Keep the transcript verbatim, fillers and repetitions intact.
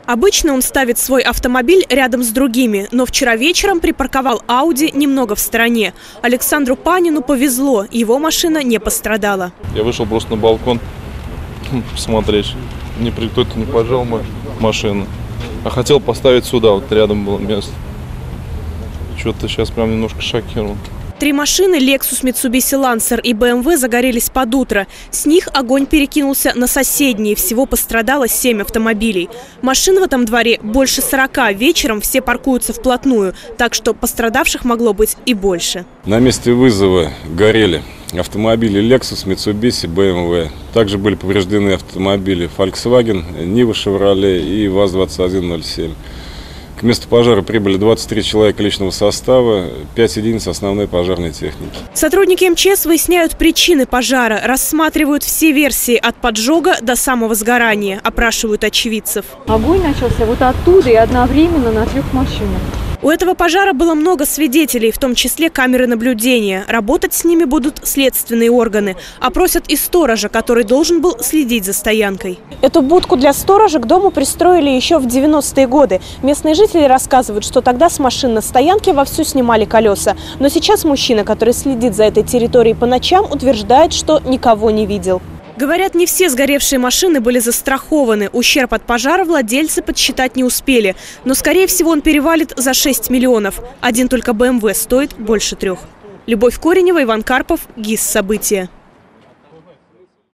Обычно он ставит свой автомобиль рядом с другими, но вчера вечером припарковал Ауди немного в стороне. Александру Панину повезло, его машина не пострадала. Я вышел просто на балкон посмотреть, не кто-то не поджал мою машину, а хотел поставить сюда, вот рядом было место. Что-то сейчас прям немножко шокирован. Три машины Lexus, Mitsubishi Lancer и бэ эм вэ загорелись под утро. С них огонь перекинулся на соседние. Всего пострадало семь автомобилей. Машин в этом дворе больше сорока. Вечером все паркуются вплотную, так что пострадавших могло быть и больше. На месте вызова горели автомобили Lexus, Mitsubishi, бэ эм вэ. Также были повреждены автомобили Volkswagen, Niva, Chevrolet и ВАЗ двадцать один ноль семь. К месту пожара прибыли двадцать три человека личного состава, пять единиц основной пожарной техники. Сотрудники эм че эс выясняют причины пожара, рассматривают все версии от поджога до самого сгорания, опрашивают очевидцев. Огонь начался вот оттуда и одновременно на трех машинах. У этого пожара было много свидетелей, в том числе камеры наблюдения. Работать с ними будут следственные органы. Опросят и сторожа, который должен был следить за стоянкой. Эту будку для сторожа к дому пристроили еще в девяностые годы. Местные жители рассказывают, что тогда с машин на стоянке вовсю снимали колеса. Но сейчас мужчина, который следит за этой территорией по ночам, утверждает, что никого не видел. Говорят, не все сгоревшие машины были застрахованы. Ущерб от пожара владельцы подсчитать не успели. Но, скорее всего, он перевалит за шесть миллионов. Один только бэ эм вэ стоит больше трех. Любовь Коренева, Иван Карпов, ГИС «События».